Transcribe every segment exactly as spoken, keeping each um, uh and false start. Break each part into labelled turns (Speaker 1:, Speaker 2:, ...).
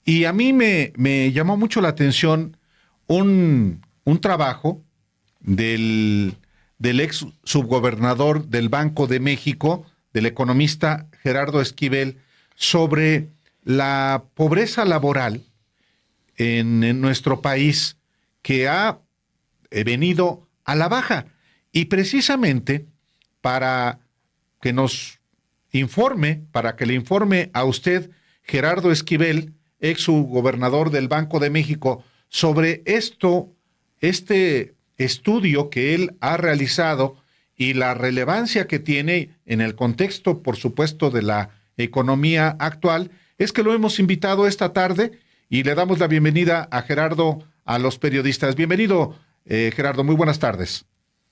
Speaker 1: Y a mí me, me llamó mucho la atención un, un trabajo del, del ex subgobernador del Banco de México, del economista Gerardo Esquivel, sobre la pobreza laboral en, en nuestro país, que ha eh, venido a la baja. Y precisamente para que nos informe, para que le informe a usted, Gerardo Esquivel, ex gobernador del Banco de México, sobre esto, este estudio que él ha realizado y la relevancia que tiene en el contexto, por supuesto, de la economía actual, es que lo hemos invitado esta tarde y le damos la bienvenida a Gerardo, a los periodistas. Bienvenido, eh, Gerardo, muy buenas tardes.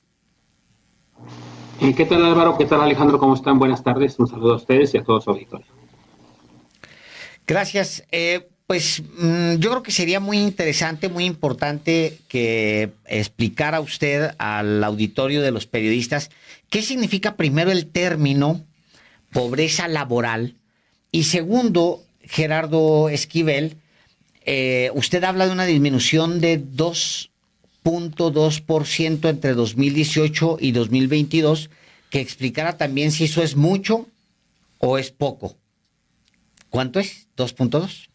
Speaker 2: ¿Qué tal, Álvaro? ¿Qué tal, Alejandro? ¿Cómo están? Buenas tardes. Un saludo a ustedes y a todos su auditorio.
Speaker 3: Gracias. Eh, pues mmm, yo creo que sería muy interesante, muy importante que explicara usted al auditorio de los periodistas qué significa primero el término pobreza laboral y segundo, Gerardo Esquivel, eh, usted habla de una disminución de dos punto dos por ciento entre dos mil dieciocho y dos mil veintidós, que explicara también si eso es mucho o es poco. ¿Cuánto es? ¿dos punto dos?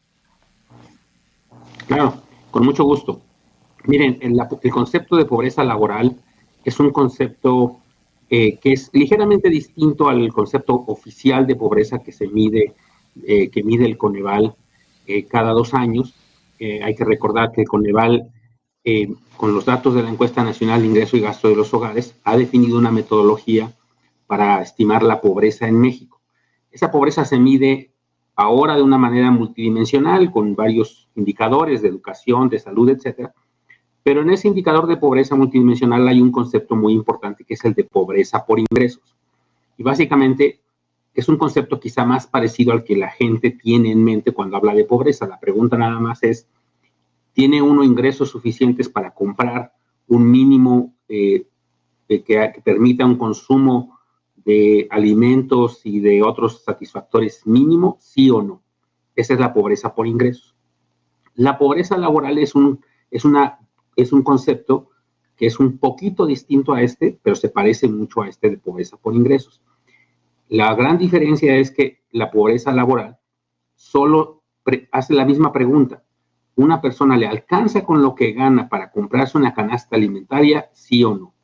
Speaker 2: Claro, con mucho gusto. Miren, el, el concepto de pobreza laboral es un concepto eh, que es ligeramente distinto al concepto oficial de pobreza que se mide, eh, que mide el Coneval eh, cada dos años. Eh, hay que recordar que el Coneval, eh, con los datos de la Encuesta Nacional de Ingreso y Gasto de los Hogares, ha definido una metodología para estimar la pobreza en México. Esa pobreza se mide ahora de una manera multidimensional, con varios indicadores de educación, de salud, etcétera. Pero en ese indicador de pobreza multidimensional hay un concepto muy importante, que es el de pobreza por ingresos. Y básicamente es un concepto quizá más parecido al que la gente tiene en mente cuando habla de pobreza. La pregunta nada más es, ¿tiene uno ingresos suficientes para comprar un mínimo eh, de que, que permita un consumo de alimentos y de otros satisfactores mínimo, sí o no? Esa es la pobreza por ingresos. La pobreza laboral es un, es una, es un concepto que es un poquito distinto a este, pero se parece mucho a este de pobreza por ingresos. La gran diferencia es que la pobreza laboral solo hace la misma pregunta. ¿Una persona le alcanza con lo que gana para comprarse una canasta alimentaria, sí o no?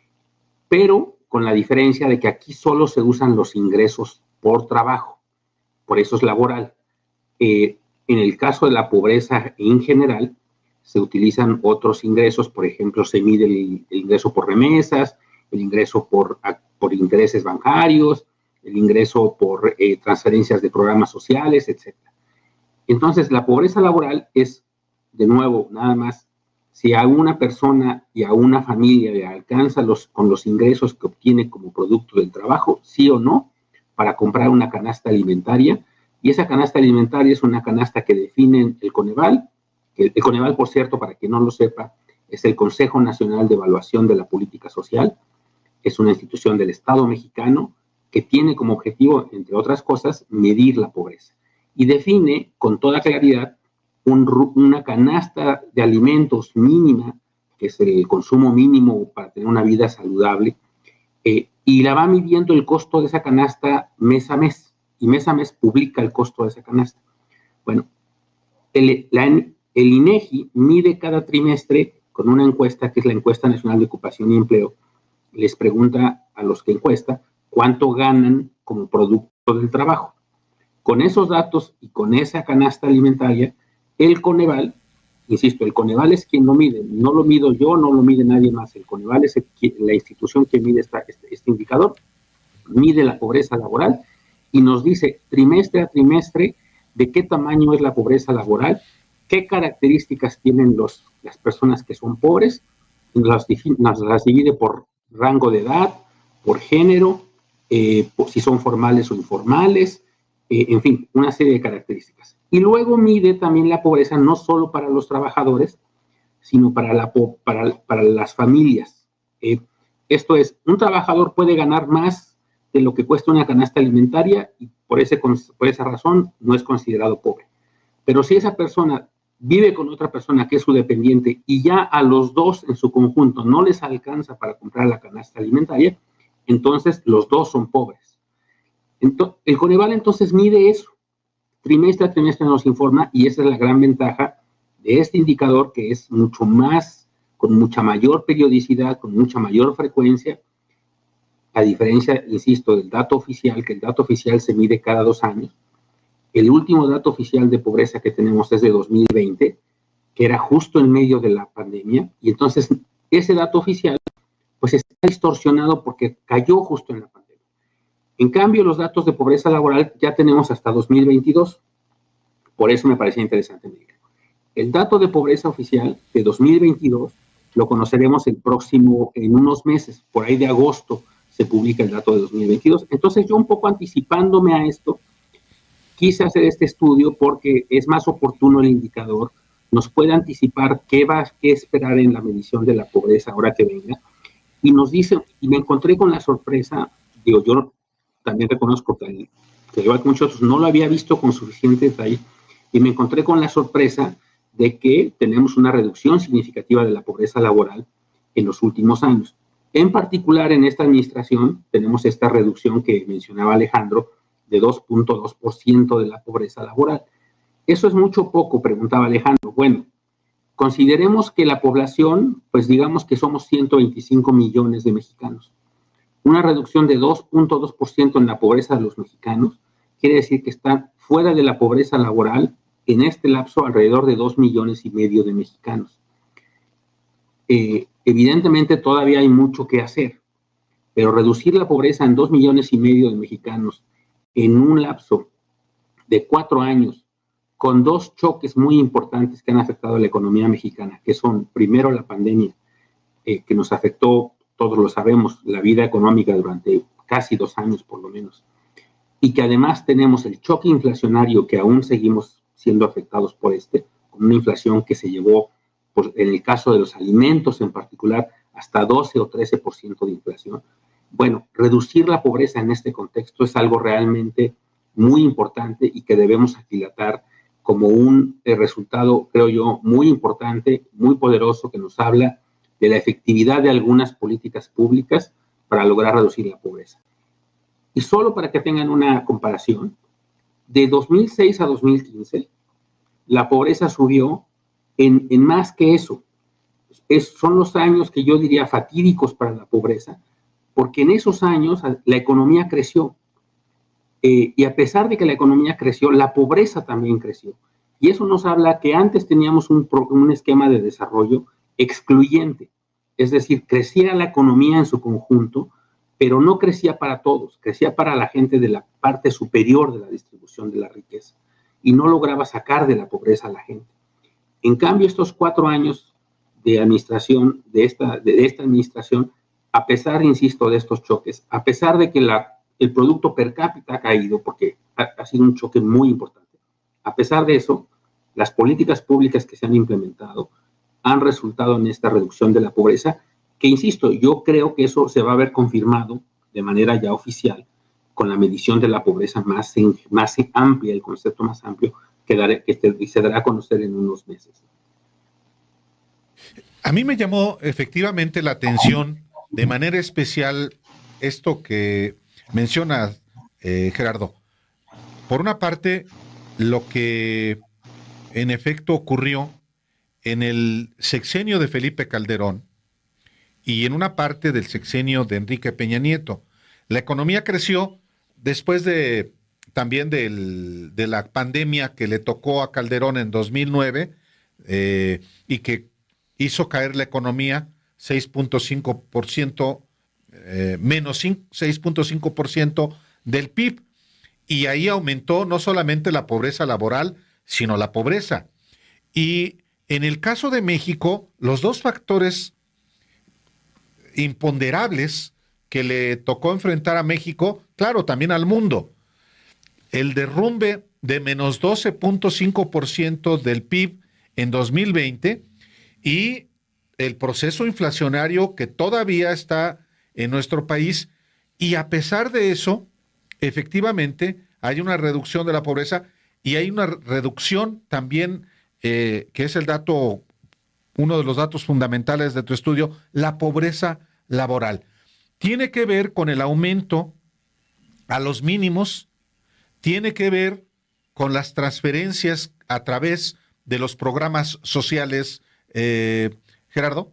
Speaker 2: Pero con la diferencia de que aquí solo se usan los ingresos por trabajo, por eso es laboral. Eh, en el caso de la pobreza en general, se utilizan otros ingresos, por ejemplo, se mide el, el ingreso por remesas, el ingreso por, por intereses bancarios, el ingreso por eh, transferencias de programas sociales, etcétera. Entonces, la pobreza laboral es, de nuevo, nada más, si a una persona y a una familia le alcanza los, con los ingresos que obtiene como producto del trabajo, sí o no, para comprar una canasta alimentaria. Y esa canasta alimentaria es una canasta que define el Coneval. El, el Coneval, por cierto, para quien no lo sepa, es el Consejo Nacional de Evaluación de la Política Social. Es una institución del Estado mexicano que tiene como objetivo, entre otras cosas, medir la pobreza. Y define con toda claridad un, una canasta de alimentos mínima, que es el consumo mínimo para tener una vida saludable, eh, y la va midiendo el costo de esa canasta mes a mes, y mes a mes publica el costo de esa canasta. Bueno, el, la, el INEGI mide cada trimestre con una encuesta, que es la Encuesta Nacional de Ocupación y Empleo. Les pregunta a los que encuesta cuánto ganan como producto del trabajo. Con esos datos y con esa canasta alimentaria, el Coneval, insisto, el Coneval es quien lo mide, no lo mido yo, no lo mide nadie más. El Coneval es el, la institución que mide esta, este, este indicador, mide la pobreza laboral y nos dice trimestre a trimestre de qué tamaño es la pobreza laboral, qué características tienen los, las personas que son pobres, las, las, las divide por rango de edad, por género, eh, por si son formales o informales, eh, en fin, una serie de características. Y luego mide también la pobreza no solo para los trabajadores, sino para, la, para, para las familias. Eh, esto es, un trabajador puede ganar más de lo que cuesta una canasta alimentaria y por, ese, por esa razón no es considerado pobre. Pero si esa persona vive con otra persona que es su dependiente y ya a los dos en su conjunto no les alcanza para comprar la canasta alimentaria, entonces los dos son pobres. Entonces, el Coneval entonces mide eso. Trimestre a trimestre nos informa, y esa es la gran ventaja de este indicador, que es mucho más, con mucha mayor periodicidad, con mucha mayor frecuencia, a diferencia, insisto, del dato oficial, que el dato oficial se mide cada dos años. El último dato oficial de pobreza que tenemos es de dos mil veinte, que era justo en medio de la pandemia, y entonces ese dato oficial pues está distorsionado porque cayó justo en la pandemia. En cambio, los datos de pobreza laboral ya tenemos hasta dos mil veintidós, por eso me parecía interesante. El dato de pobreza oficial de dos mil veintidós lo conoceremos el próximo, en unos meses, por ahí de agosto se publica el dato de dos mil veintidós. Entonces yo, un poco anticipándome a esto, quise hacer este estudio porque es más oportuno el indicador, nos puede anticipar qué va a esperar en la medición de la pobreza ahora que venga, y nos dice, y me encontré con la sorpresa, digo, yo también reconozco que, que igual que muchos no lo había visto con suficiente detalle, y me encontré con la sorpresa de que tenemos una reducción significativa de la pobreza laboral en los últimos años. En particular, en esta administración, tenemos esta reducción que mencionaba Alejandro, de dos punto dos por ciento de la pobreza laboral. ¿Eso es mucho o poco?, preguntaba Alejandro. Bueno, consideremos que la población, pues digamos que somos ciento veinticinco millones de mexicanos. Una reducción de dos punto dos por ciento en la pobreza de los mexicanos quiere decir que están fuera de la pobreza laboral en este lapso alrededor de dos millones y medio de mexicanos. Eh, evidentemente todavía hay mucho que hacer, pero reducir la pobreza en dos millones y medio de mexicanos en un lapso de cuatro años, con dos choques muy importantes que han afectado a la economía mexicana, que son, primero, la pandemia, eh, que nos afectó, todos lo sabemos, la vida económica durante casi dos años por lo menos, y que además tenemos el choque inflacionario, que aún seguimos siendo afectados por este, con una inflación que se llevó, pues, en el caso de los alimentos en particular, hasta doce o trece por ciento de inflación. Bueno, reducir la pobreza en este contexto es algo realmente muy importante y que debemos aquilatar como un eh, resultado, creo yo, muy importante, muy poderoso, que nos habla de la efectividad de algunas políticas públicas para lograr reducir la pobreza. Y solo para que tengan una comparación, de dos mil seis a dos mil quince, la pobreza subió en, en más que eso. Es, son los años que yo diría fatídicos para la pobreza, porque en esos años la economía creció. Eh, y a pesar de que la economía creció, la pobreza también creció. Y eso nos habla que antes teníamos un, un esquema de desarrollo excluyente. Es decir, crecía la economía en su conjunto, pero no crecía para todos, crecía para la gente de la parte superior de la distribución de la riqueza y no lograba sacar de la pobreza a la gente. En cambio, estos cuatro años de administración, de esta, de esta administración, a pesar, insisto, de estos choques, a pesar de que la, el producto per cápita ha caído, porque ha, ha sido un choque muy importante, a pesar de eso, las políticas públicas que se han implementado han resultado en esta reducción de la pobreza, que, insisto, yo creo que eso se va a ver confirmado de manera ya oficial con la medición de la pobreza más, más amplia, el concepto más amplio que, daré, que se dará a conocer en unos meses.
Speaker 1: A mí me llamó efectivamente la atención de manera especial esto que mencionas, eh, Gerardo. Por una parte, lo que en efecto ocurrió en el sexenio de Felipe Calderón y en una parte del sexenio de Enrique Peña Nieto. La economía creció después de también del, de la pandemia que le tocó a Calderón en dos mil nueve eh, y que hizo caer la economía seis punto cinco por ciento, eh, menos seis punto cinco por ciento del P I B. Y ahí aumentó no solamente la pobreza laboral, sino la pobreza. Y en el caso de México, los dos factores imponderables que le tocó enfrentar a México, claro, también al mundo, el derrumbe de menos doce punto cinco por ciento del P I B en dos mil veinte y el proceso inflacionario que todavía está en nuestro país, y a pesar de eso, efectivamente, hay una reducción de la pobreza y hay una reducción también, eh, que es el dato, uno de los datos fundamentales de tu estudio, la pobreza laboral. Tiene que ver con el aumento a los mínimos, tiene que ver con las transferencias a través de los programas sociales, eh, Gerardo.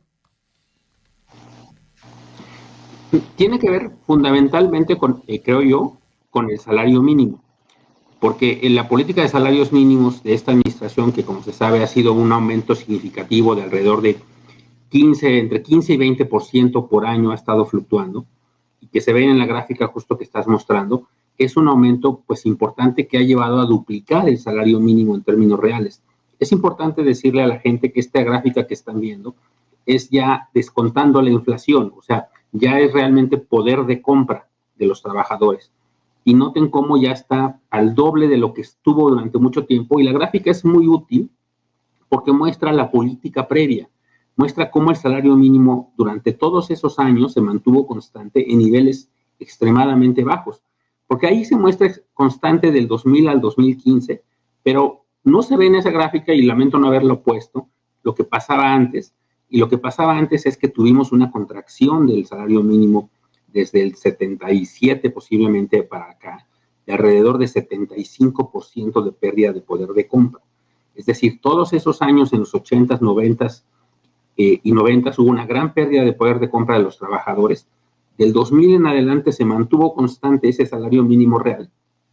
Speaker 2: Tiene que ver fundamentalmente con, eh, creo yo, con el salario mínimo, porque en la política de salarios mínimos de esta administración, que como se sabe ha sido un aumento significativo de alrededor de quince, entre quince y veinte por ciento por año ha estado fluctuando, y que se ve en la gráfica justo que estás mostrando, es un aumento pues importante que ha llevado a duplicar el salario mínimo en términos reales. Es importante decirle a la gente que esta gráfica que están viendo es ya descontando la inflación, o sea, ya es realmente poder de compra de los trabajadores. Y noten cómo ya está al doble de lo que estuvo durante mucho tiempo, y la gráfica es muy útil porque muestra la política previa, muestra cómo el salario mínimo durante todos esos años se mantuvo constante en niveles extremadamente bajos, porque ahí se muestra constante del dos mil al dos mil quince, pero no se ve en esa gráfica, y lamento no haberlo puesto, lo que pasaba antes. Y lo que pasaba antes es que tuvimos una contracción del salario mínimo desde el setenta y siete posiblemente para acá, de alrededor de setenta y cinco por ciento de pérdida de poder de compra. Es decir, todos esos años en los ochentas, noventas eh, y noventas hubo una gran pérdida de poder de compra de los trabajadores. Del dos mil en adelante se mantuvo constante ese salario mínimo real,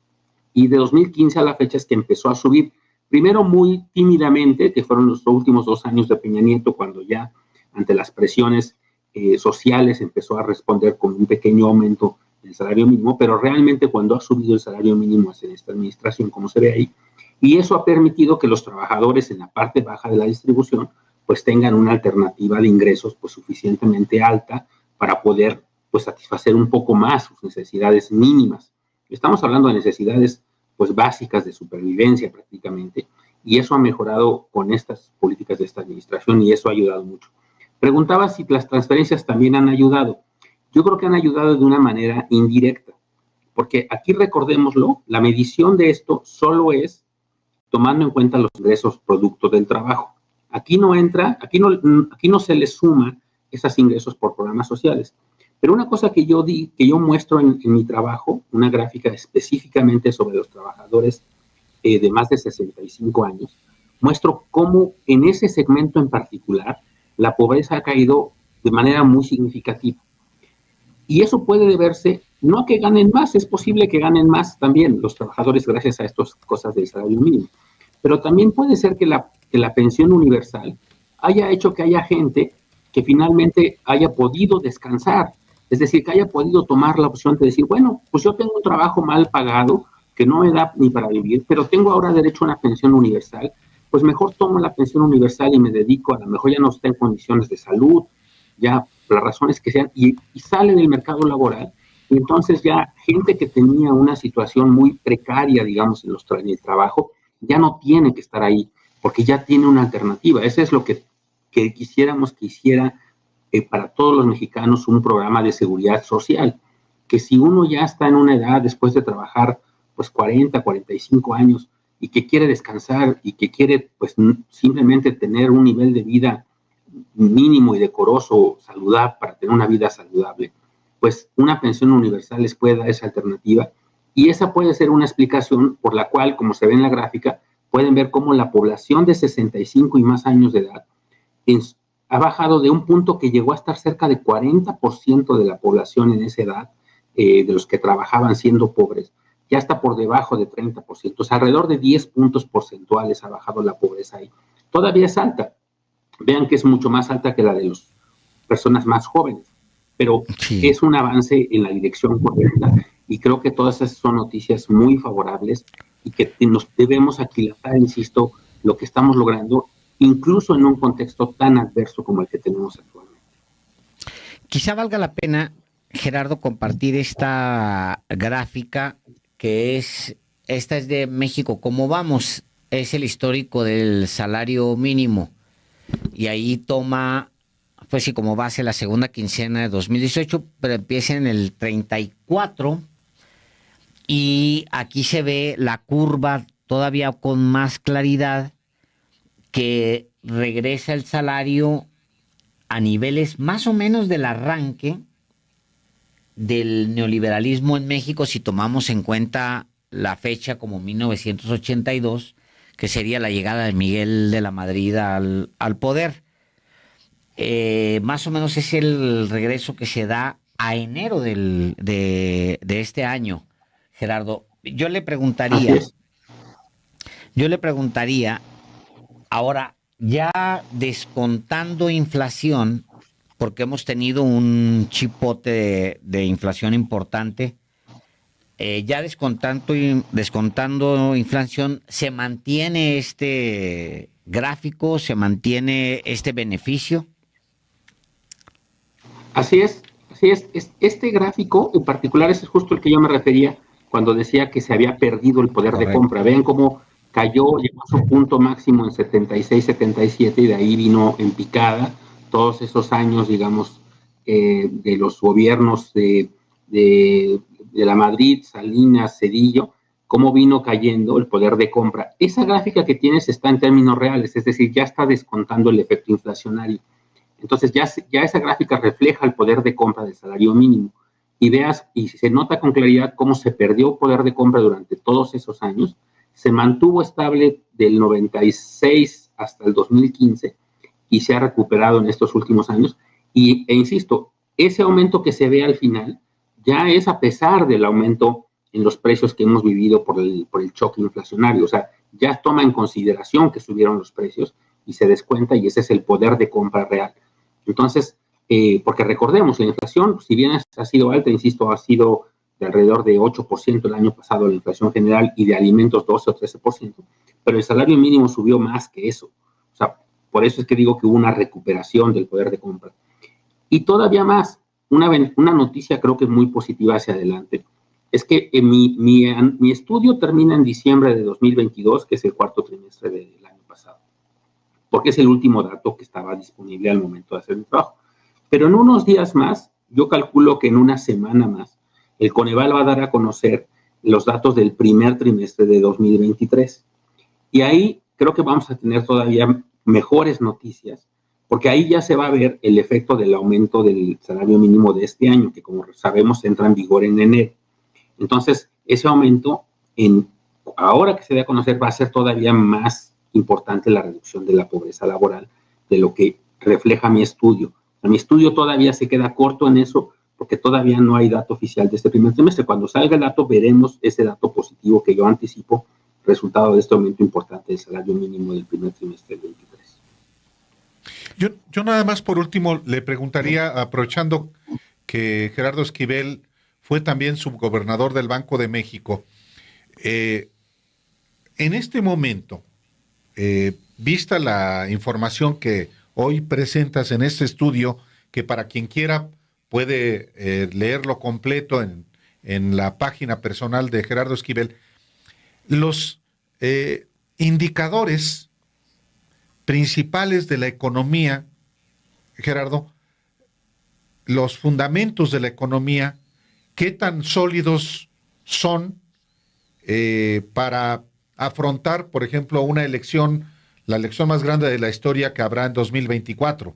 Speaker 2: y de dos mil quince a la fecha es que empezó a subir. Primero muy tímidamente, que fueron los últimos dos años de Peña Nieto, cuando ya ante las presiones eh, sociales empezó a responder con un pequeño aumento del salario mínimo, pero realmente cuando ha subido el salario mínimo es en esta administración, como se ve ahí, y eso ha permitido que los trabajadores en la parte baja de la distribución pues tengan una alternativa de ingresos pues suficientemente alta para poder pues satisfacer un poco más sus necesidades mínimas. Estamos hablando de necesidades pues básicas de supervivencia prácticamente, y eso ha mejorado con estas políticas de esta administración, y eso ha ayudado mucho. Preguntaba si las transferencias también han ayudado. Yo creo que han ayudado de una manera indirecta, porque aquí recordémoslo, la medición de esto solo es tomando en cuenta los ingresos producto del trabajo. Aquí no entra, aquí no, aquí no se le suma esos ingresos por programas sociales. Pero una cosa que yo di, que yo muestro en, en mi trabajo, una gráfica específicamente sobre los trabajadores eh, de más de sesenta y cinco años, muestro cómo en ese segmento en particular la pobreza ha caído de manera muy significativa. Y eso puede deberse no a que ganen más, es posible que ganen más también los trabajadores gracias a estas cosas del salario mínimo, pero también puede ser que la, que la pensión universal haya hecho que haya gente que finalmente haya podido descansar. Es decir, que haya podido tomar la opción de decir, bueno, pues yo tengo un trabajo mal pagado que no me da ni para vivir, pero tengo ahora derecho a una pensión universal, pues mejor tomo la pensión universal y me dedico, a lo mejor ya no está en condiciones de salud, ya las razones que sean, y, y sale del mercado laboral, y entonces ya gente que tenía una situación muy precaria, digamos, en, los tra en el trabajo, ya no tiene que estar ahí, porque ya tiene una alternativa. Eso es lo que, que quisiéramos que hiciera Eh, para todos los mexicanos un programa de seguridad social, que si uno ya está en una edad después de trabajar pues cuarenta, cuarenta y cinco años y que quiere descansar y que quiere pues simplemente tener un nivel de vida mínimo y decoroso, saludable, para tener una vida saludable, pues una pensión universal les puede dar esa alternativa, y esa puede ser una explicación por la cual, como se ve en la gráfica, pueden ver cómo la población de sesenta y cinco y más años de edad en ha bajado de un punto que llegó a estar cerca de cuarenta por ciento de la población en esa edad, eh, de los que trabajaban siendo pobres, ya está por debajo de treinta por ciento, o sea, alrededor de diez puntos porcentuales ha bajado la pobreza ahí. Todavía es alta, vean que es mucho más alta que la de las personas más jóvenes, pero sí, es un avance en la dirección correcta, y creo que todas esas son noticias muy favorables y que nos debemos aquilatar, insisto, lo que estamos logrando, incluso en un contexto tan adverso como el que tenemos actualmente.
Speaker 3: Quizá valga la pena, Gerardo, compartir esta gráfica que es, esta es de México, ¿cómo vamos? Es el histórico del salario mínimo, y ahí toma, pues sí, como base la segunda quincena de dos mil dieciocho, pero empieza en el treinta y cuatro, y aquí se ve la curva todavía con más claridad que regresa el salario a niveles más o menos del arranque del neoliberalismo en México, si tomamos en cuenta la fecha como mil novecientos ochenta y dos, que sería la llegada de Miguel de la Madrid al, al poder. Eh, más o menos es el regreso que se da a enero del, de, de este año, Gerardo. Yo le preguntaría, yo le preguntaría, ahora, ya descontando inflación, porque hemos tenido un chipote de, de inflación importante, eh, ya descontando, descontando inflación, ¿se mantiene este gráfico, se mantiene este beneficio?
Speaker 2: Así es, así es. Este gráfico en particular es justo el que yo me refería cuando decía que se había perdido el poder Correcto. de compra. Ven cómo cayó, llegó a su punto máximo en setenta y seis, setenta y siete y de ahí vino en picada todos esos años, digamos, eh, de los gobiernos de, de, de la Madrid, Salinas, Zedillo, cómo vino cayendo el poder de compra. Esa gráfica que tienes está en términos reales, es decir, ya está descontando el efecto inflacionario. Entonces ya, ya esa gráfica refleja el poder de compra del salario mínimo. Y veas, y se nota con claridad cómo se perdió poder de compra durante todos esos años, se mantuvo estable del noventa y seis hasta el dos mil quince y se ha recuperado en estos últimos años. Y, e insisto, ese aumento que se ve al final ya es a pesar del aumento en los precios que hemos vivido por el, por el choque inflacionario. O sea, ya toma en consideración que subieron los precios y se descuenta, y ese es el poder de compra real. Entonces, eh, porque recordemos, la inflación, si bien ha sido alta, insisto, ha sido de alrededor de ocho por ciento el año pasado la inflación general y de alimentos doce o trece por ciento, pero el salario mínimo subió más que eso. O sea, por eso es que digo que hubo una recuperación del poder de compra. Y todavía más, una, una noticia creo que es muy positiva hacia adelante, es que eh, mi, mi, mi estudio termina en diciembre de dos mil veintidós, que es el cuarto trimestre del año pasado, porque es el último dato que estaba disponible al momento de hacer el trabajo. Pero en unos días más, yo calculo que en una semana más, el Coneval va a dar a conocer los datos del primer trimestre de dos mil veintitrés. Y ahí creo que vamos a tener todavía mejores noticias, porque ahí ya se va a ver el efecto del aumento del salario mínimo de este año, que como sabemos entra en vigor en enero. Entonces, ese aumento, en, ahora que se dé a conocer, va a ser todavía más importante la reducción de la pobreza laboral, de lo que refleja mi estudio. Mi estudio todavía se queda corto en eso, porque todavía no hay dato oficial de este primer trimestre. Cuando salga el dato, veremos ese dato positivo que yo anticipo, resultado de este aumento importante del salario mínimo del primer trimestre del veintitrés.
Speaker 1: Yo, yo nada más por último le preguntaría, aprovechando que Gerardo Esquivel fue también subgobernador del Banco de México, eh, en este momento, eh, vista la información que hoy presentas en este estudio, que para quien quiera puede eh, leerlo completo en, en la página personal de Gerardo Esquivel, los eh, indicadores principales de la economía, Gerardo, los fundamentos de la economía, ¿qué tan sólidos son eh, para afrontar, por ejemplo, una elección, la elección más grande de la historia que habrá en dos mil veinticuatro?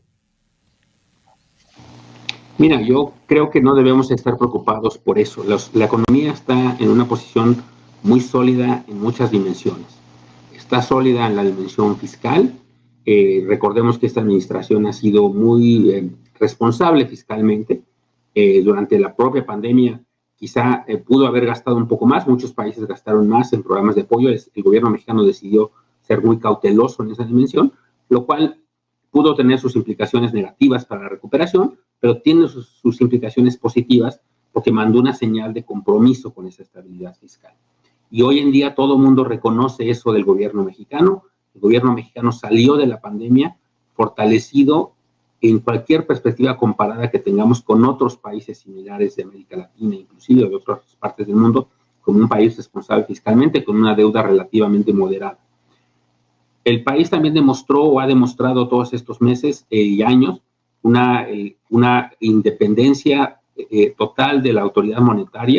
Speaker 2: Mira, yo creo que no debemos estar preocupados por eso. Los, la economía está en una posición muy sólida en muchas dimensiones. Está sólida en la dimensión fiscal. Eh, recordemos que esta administración ha sido muy eh, responsable fiscalmente. Eh, durante la propia pandemia quizá eh, pudo haber gastado un poco más. Muchos países gastaron más en programas de apoyo. El gobierno mexicano decidió ser muy cauteloso en esa dimensión, lo cual pudo tener sus implicaciones negativas para la recuperación, pero tiene sus, sus implicaciones positivas porque mandó una señal de compromiso con esa estabilidad fiscal. Y hoy en día todo el mundo reconoce eso del gobierno mexicano. El gobierno mexicano salió de la pandemia fortalecido en cualquier perspectiva comparada que tengamos con otros países similares de América Latina, inclusive de otras partes del mundo, como un país responsable fiscalmente, con una deuda relativamente moderada. El país también demostró o ha demostrado todos estos meses eh, y años una, eh, una independencia eh, total de la autoridad monetaria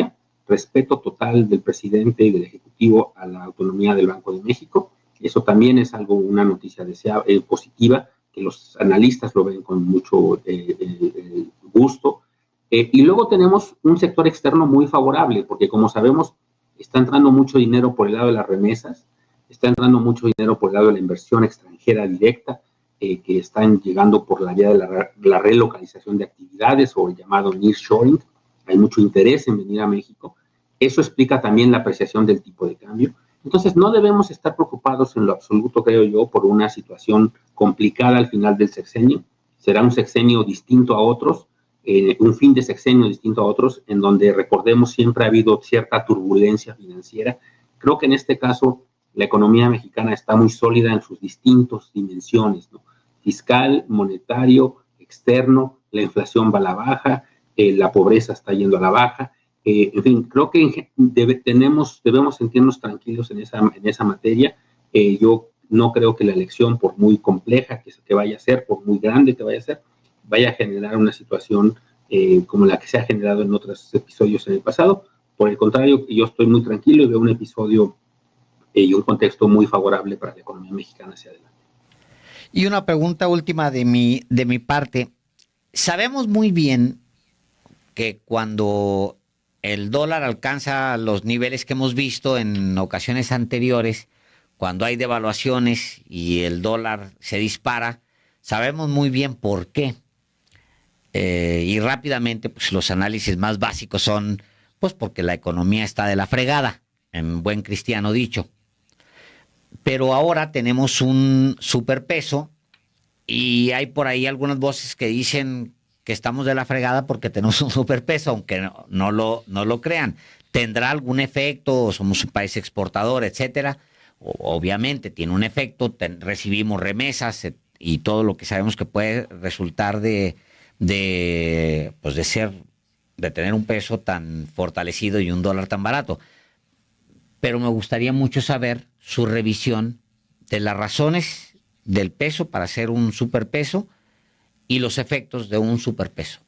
Speaker 2: respeto total del presidente y del Ejecutivo a la autonomía del Banco de México. Eso también es algo, una noticia deseable, eh, positiva, que los analistas lo ven con mucho eh, eh, gusto. Eh, y luego tenemos un sector externo muy favorable, porque como sabemos, está entrando mucho dinero por el lado de las remesas, está entrando mucho dinero por el lado de la inversión extranjera directa, eh, que están llegando por la vía de la, la relocalización de actividades o el llamado nearshoring. Hay mucho interés en venir a México. Eso explica también la apreciación del tipo de cambio. Entonces, no debemos estar preocupados en lo absoluto, creo yo, por una situación complicada al final del sexenio. Será un sexenio distinto a otros, eh, un fin de sexenio distinto a otros, en donde, recordemos, siempre ha habido cierta turbulencia financiera. Creo que en este caso la economía mexicana está muy sólida en sus distintas dimensiones, ¿no? Fiscal, monetario, externo, la inflación va a la baja, eh, la pobreza está yendo a la baja. Eh, en fin, creo que debe, tenemos, debemos sentirnos tranquilos en esa, en esa materia. Eh, yo no creo que la elección, por muy compleja que, que vaya a ser, por muy grande que vaya a ser, vaya a generar una situación eh, como la que se ha generado en otros episodios en el pasado. Por el contrario, yo estoy muy tranquilo y veo un episodio eh, y un contexto muy favorable para la economía mexicana hacia adelante.
Speaker 3: Y una pregunta última de mi, de mi parte. Sabemos muy bien que cuando el dólar alcanza los niveles que hemos visto en ocasiones anteriores, cuando hay devaluaciones y el dólar se dispara, sabemos muy bien por qué. Eh, y rápidamente, pues los análisis más básicos son, pues porque la economía está de la fregada, en buen cristiano dicho. Pero ahora tenemos un superpeso y hay por ahí algunas voces que dicen que estamos de la fregada porque tenemos un superpeso, aunque no, no, lo, no lo crean. ¿Tendrá algún efecto? Somos un país exportador, etcétera. O, obviamente tiene un efecto, ten, recibimos remesas et, y todo lo que sabemos que puede resultar de, de, pues de ser, de tener un peso tan fortalecido y un dólar tan barato. Pero me gustaría mucho saber su revisión de las razones del peso para ser un superpeso y los efectos de un superpeso.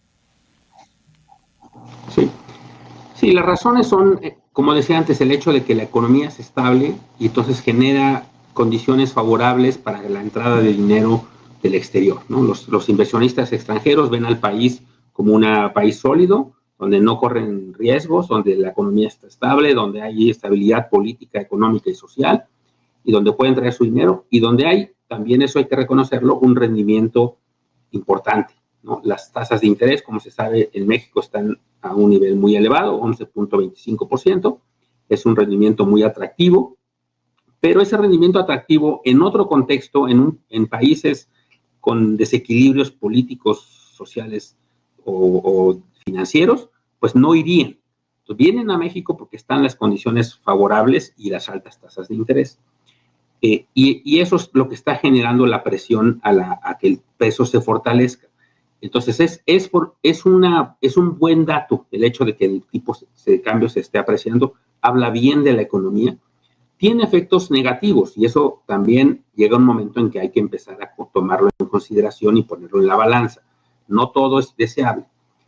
Speaker 2: Sí, sí, las razones son, como decía antes, el hecho de que la economía es estable y entonces genera condiciones favorables para la entrada de dinero del exterior, ¿no? Los, los inversionistas extranjeros ven al país como un país sólido, donde no corren riesgos, donde la economía está estable, donde hay estabilidad política, económica y social, y donde pueden traer su dinero, y donde hay, también eso hay que reconocerlo, un rendimiento importante, ¿no? Las tasas de interés, como se sabe, en México están a un nivel muy elevado, once punto veinticinco por ciento, es un rendimiento muy atractivo, pero ese rendimiento atractivo en otro contexto, en, un, en países con desequilibrios políticos, sociales o, o financieros, pues no irían. Entonces vienen a México porque están las condiciones favorables y las altas tasas de interés. Eh, y, y eso es lo que está generando la presión a, la, a que el peso se fortalezca. Entonces, es, es, por, es, una, es un buen dato el hecho de que el tipo de cambio se esté apreciando, habla bien de la economía. Tiene efectos negativos y eso también llega un momento en que hay que empezar a tomarlo en consideración y ponerlo en la balanza. No todo es deseable.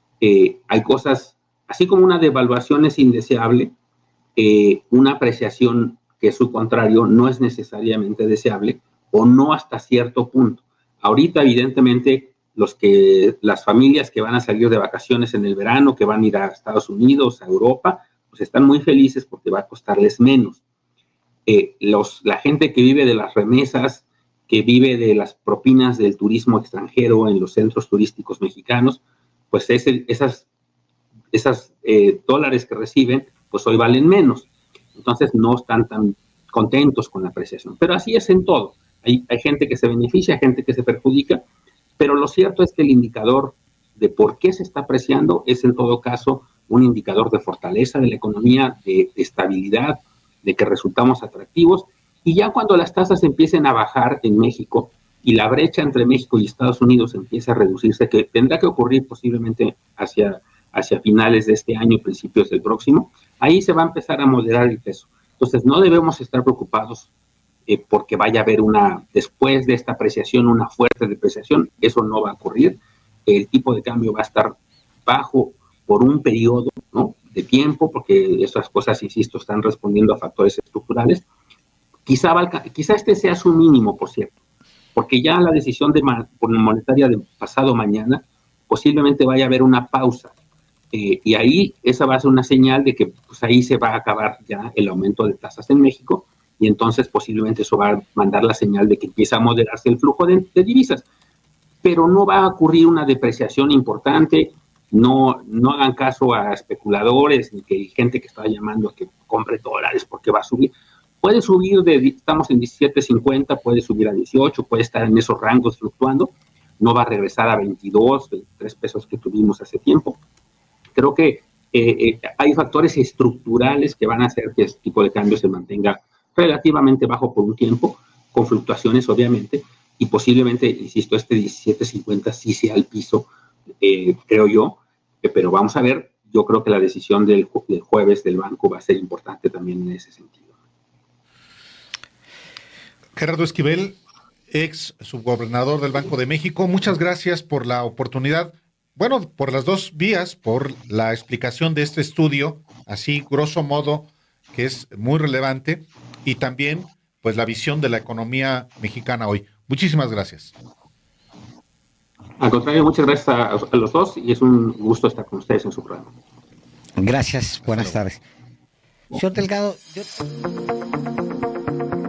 Speaker 2: Eh, hay cosas, así como una devaluación es indeseable, eh, una apreciación que es su contrario no es necesariamente deseable o no hasta cierto punto. Ahorita, evidentemente, los que, las familias que van a salir de vacaciones en el verano, que van a ir a Estados Unidos, a Europa, pues están muy felices porque va a costarles menos. Eh, los, la gente que vive de las remesas, que vive de las propinas del turismo extranjero en los centros turísticos mexicanos, pues ese, esas, esas eh, dólares que reciben, pues hoy valen menos. Entonces no están tan contentos con la apreciación. Pero así es en todo. Hay, hay gente que se beneficia, gente que se perjudica, pero lo cierto es que el indicador de por qué se está apreciando es en todo caso un indicador de fortaleza de la economía, de, de estabilidad, de que resultamos atractivos. Y ya cuando las tasas empiecen a bajar en México y la brecha entre México y Estados Unidos empiece a reducirse, que tendrá que ocurrir posiblemente hacia, hacia finales de este año, principios del próximo, ahí se va a empezar a moderar el peso. Entonces no debemos estar preocupados eh, porque vaya a haber una, después de esta apreciación, una fuerte depreciación. Eso no va a ocurrir. El tipo de cambio va a estar bajo por un periodo, ¿no?, de tiempo, porque esas cosas, insisto, están respondiendo a factores estructurales. Quizá, valga, quizá este sea su mínimo, por cierto, porque ya la decisión de monetaria de pasado mañana posiblemente vaya a haber una pausa. Eh, y ahí esa va a ser una señal de que pues, ahí se va a acabar ya el aumento de tasas en México, y entonces posiblemente eso va a mandar la señal de que empieza a moderarse el flujo de, de divisas. Pero no va a ocurrir una depreciación importante. No, no hagan caso a especuladores ni que hay gente que está llamando a que compre dólares porque va a subir. Puede subir, de, estamos en diecisiete cincuenta, puede subir a dieciocho, puede estar en esos rangos fluctuando. No va a regresar a veintidós, veintitrés pesos que tuvimos hace tiempo. Creo que eh, eh, hay factores estructurales que van a hacer que este tipo de cambio se mantenga relativamente bajo por un tiempo, con fluctuaciones obviamente, y posiblemente, insisto, este diecisiete cincuenta sí sea el piso, eh, creo yo, eh, pero vamos a ver. Yo creo que la decisión del, del jueves del banco va a ser importante también en ese sentido.
Speaker 1: Gerardo Esquivel, ex subgobernador del Banco de México, muchas gracias por la oportunidad, bueno, por las dos vías, por la explicación de este estudio, así grosso modo, que es muy relevante, y también pues la visión de la economía mexicana hoy. Muchísimas gracias.
Speaker 2: Al contrario, muchas gracias a, a los dos, y es un gusto estar con ustedes en su programa.
Speaker 3: Gracias, buenas tardes. Señor Delgado, yo...